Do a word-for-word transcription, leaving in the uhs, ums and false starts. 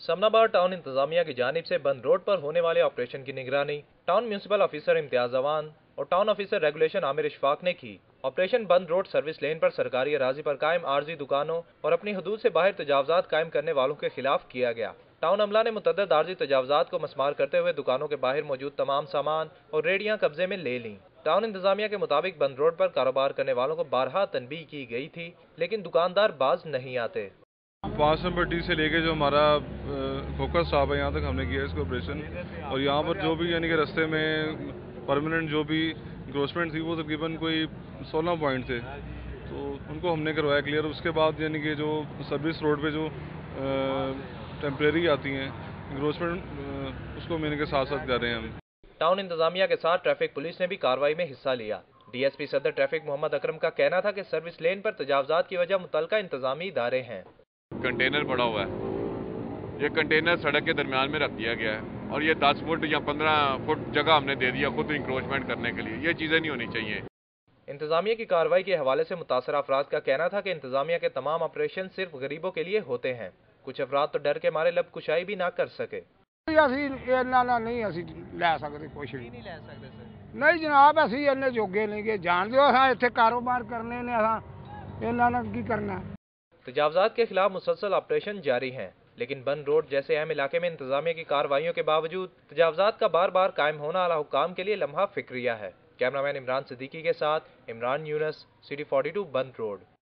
Samanabad town इंतजामिया की जानिब से बंद रोड पर होने वाले ऑपरेशन की निगरानी town municipal officer Imtiaz Jawan और town officer regulation Amir Ishfaq ने की। ऑपरेशन बंद रोड सर्विस लेन पर सरकारी अराजी पर कायम आर्जी दुकानों और अपनी हदूद से बाहर तजावजात कायम करने वालों के खिलाफ किया गया। टाउन अमला ने मुतअद्दिद आर्जी तजावजात को मस्मार करते हुए दुकानों के बाहर मौजूद तमाम सामान और रेडियां कब्जे में ले लीं। टाउन इंतजामिया के मुताबिक बंद रोड पर कारोबार करने वालों को बारहा तनबीह की गई थी, लेकिन दुकानदार बाज नहीं आते। पाँच नंबर डी से लेके जो हमारा फोकस स्टाफ है यहाँ तक हमने किया इसको ऑपरेशन, और यहाँ पर जो भी यानी कि रास्ते में परमानेंट जो भी इंक्रोचमेंट थी वो तकरीबन कोई सोलह पॉइंट थे, तो उनको हमने करवाया क्लियर। उसके बाद यानी कि जो सर्विस रोड पे जो टेम्परेरी आती हैं इंक्रोचमेंट उसको मैंने के साथ साथ कर रहे हैं हम। टाउन इंतजामिया के साथ ट्रैफिक पुलिस ने भी कार्रवाई में हिस्सा लिया। डीएसपी सदर ट्रैफिक मोहम्मद अकरम का कहना था कि सर्विस लेन पर तजावजात की वजह मुतलका इंतजामी इदारे हैं। कंटेनर पड़ा हुआ है, ये कंटेनर सड़क के दरमियान में रख दिया गया है और ये दस फुट या पंद्रह फुट जगह हमने दे दिया खुद इंक्रोचमेंट करने के लिए। ये चीज़ें नहीं होनी चाहिए। इंतजामिया की कार्रवाई के हवाले से मुतासर अफराद का कहना था कि इंतजामिया के तमाम ऑपरेशन सिर्फ गरीबों के लिए होते हैं। कुछ अफराद तो डर के मारे लब कुशाई भी ना कर सके। नहीं जनाब, असी इन्ने जोगे नहीं कि जान दो इत्थे कारोबार करने ने इन्हां की करना। तजावजात के खिलाफ मुसलसल ऑपरेशन जारी हैं, लेकिन बंद रोड जैसे अहम इलाके में इंतजामिया की कार्रवाइयों के बावजूद तजावजात का बार बार कायम होना अला हुक्काम के लिए लम्हा फिक्रिया है। कैमरामैन इमरान सिद्दीकी के साथ Imran Younus, city forty two Bund road.